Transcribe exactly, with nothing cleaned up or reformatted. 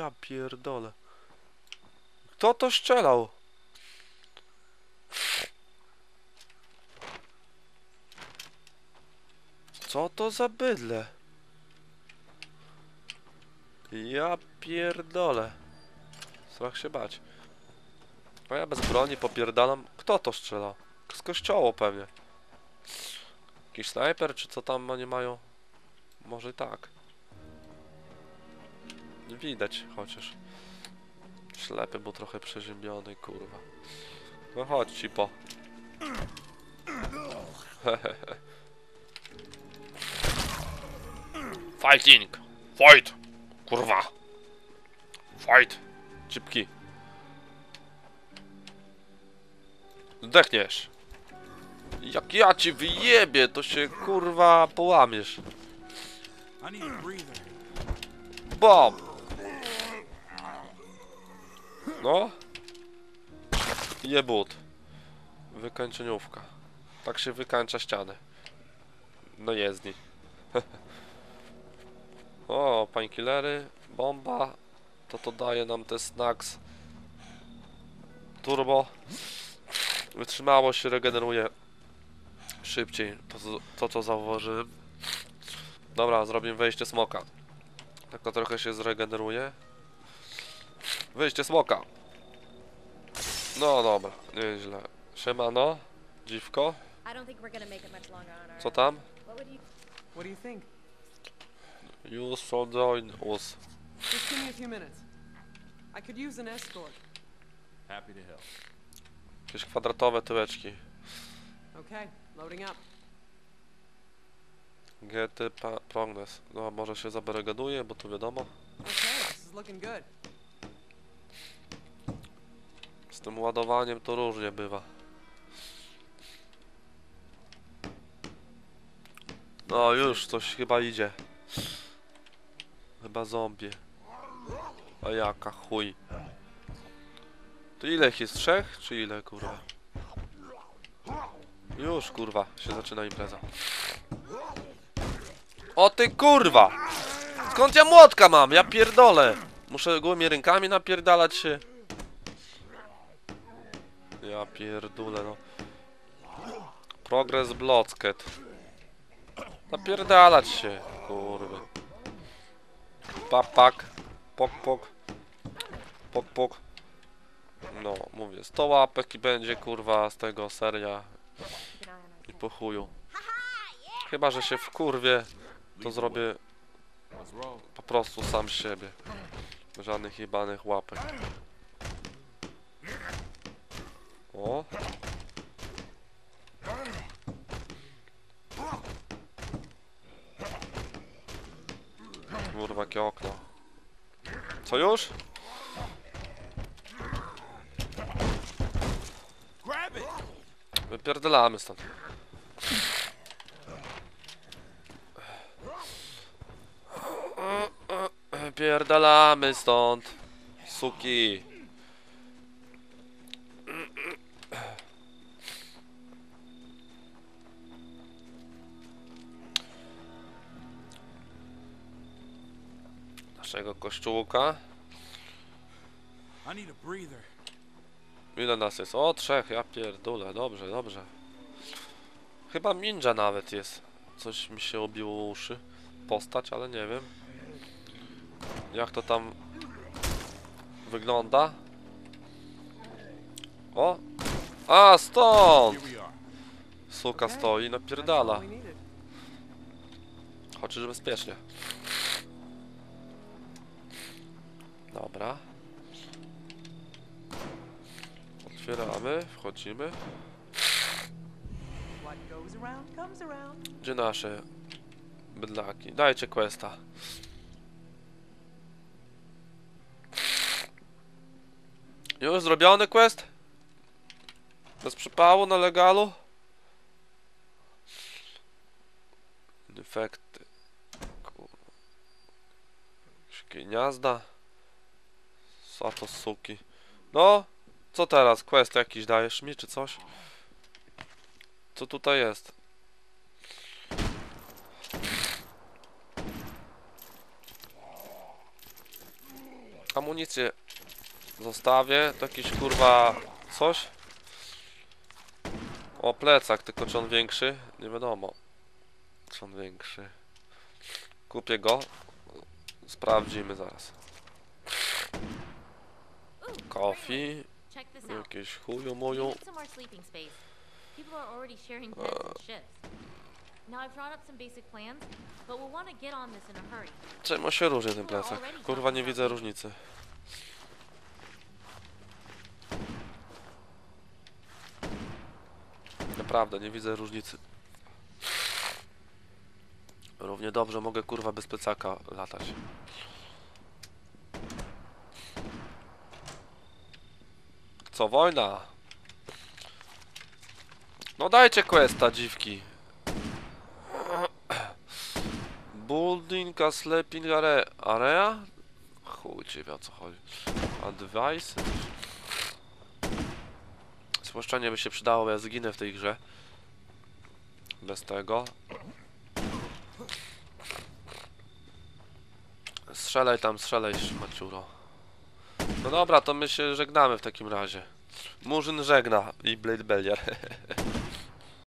Ja pierdolę. Kto to strzelał? Co to za bydle? Ja pierdolę. Strach się bać. A ja bez broni popierdalam. Kto to strzela? Z kościoła pewnie. Jakiś snajper, czy co tam oni mają? Może i tak. Nie widać chociaż. Ślepy, bo trochę przeziębiony, kurwa. No chodź ci po. Fighting! Fight! Kurwa! Fight! Cipki. Zdechniesz. Jak ja ci wyjebie, to się kurwa połamiesz. Bom! No. Jebut. Wykończeniówka. Tak się wykańcza ściany. No jezdni. O, painkillery, bomba. To to daje nam te snacks. Turbo. Wytrzymałość się regeneruje szybciej. To, to co zauważyłem. Dobra, zrobimy wejście smoka. Tak to trochę się zregeneruje. Wyjście smoka. No dobra, nieźle. Siemano, dziwko. Co tam? Use for join us. Just give me a few minutes. I could use an escort. Happy to help. Jakieś kwadratowe tyłeczki. Okay, loading up. Get the progress. No może się zabarygaduje, bo tu wiadomo. Okay, this is looking good. Z tym ładowaniem to różnie bywa. No już, coś chyba idzie. Chyba zombie. A jaka chuj. To ile ich jest? Trzech? Czy ile, kurwa? Już, kurwa, się zaczyna impreza. O ty kurwa! Skąd ja młotka mam? Ja pierdolę! Muszę gołymi rękami napierdalać się. Ja pierdolę, no. Progress Blocket. Napierdalać się, kurwa. Papak. Pok, pok. Pok, pok. No, mówię, sto łapek i będzie, kurwa, z tego seria. I po chuju. Chyba, że się wkurwię, to zrobię po prostu sam siebie. Żadnych jebanych łapek. O. Kurwa, jakie okno. Co już? Wypierdalamy stąd. Wypierdalamy stąd. Suki. Naszego kościółka. Ile nas jest? O, trzech, ja pierdolę, dobrze, dobrze. Chyba ninja nawet jest. Coś mi się obiło uszy. Postać, ale nie wiem. Jak to tam wygląda? O! A, stąd! Suka stoi, napierdala. Chodź bezpiecznie. Dobra. Otwieramy, wchodzimy. Gdzie nasze bydlaki? Dajcie questa. Już zrobiony quest? Bez przypału na legalu? Defekty. Kurwa. Jakieś gniazda. Co to suki? No, co teraz? Quest jakiś dajesz mi, czy coś? Co tutaj jest? Amunicję zostawię. To jakiś kurwa coś. O, plecak, tylko czy on większy? Nie wiadomo. Czy on większy. Kupię go. Sprawdzimy zaraz. Coffee. Check this out. Jakieś chuju We muju. need some more sleeping space. People are already sharing beds and shifts. Now I've drawn up some basic plans, but we'll want to get on this in a hurry. Czemu się różni ten plecak? Kurwa, nie widzę różnicy. Naprawdę, nie widzę różnicy. Równie dobrze mogę kurwa bez plecaka latać. Co, wojna? No dajcie questa, dziwki. Building a sleeping area? area? Chuj cię wie, o co chodzi. Advice? Spłaszczenie by się przydało, bo ja zginę w tej grze. Bez tego. Strzelaj tam, strzelaj, Maciuro. No dobra, to my się żegnamy w takim razie. Murzyn żegna i Blade Bellier.